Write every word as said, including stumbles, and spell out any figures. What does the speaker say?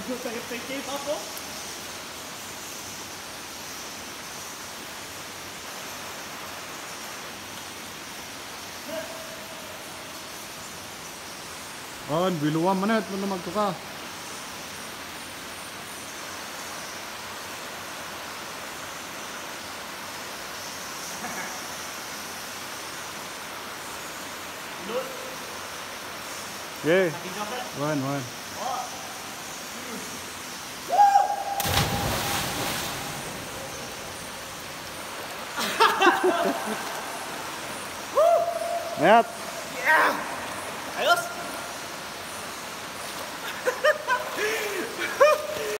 Sakit sa cave ako. On, biluwang manit mo na magtuka. Okay. One, one. Net. Yeah! Ayos!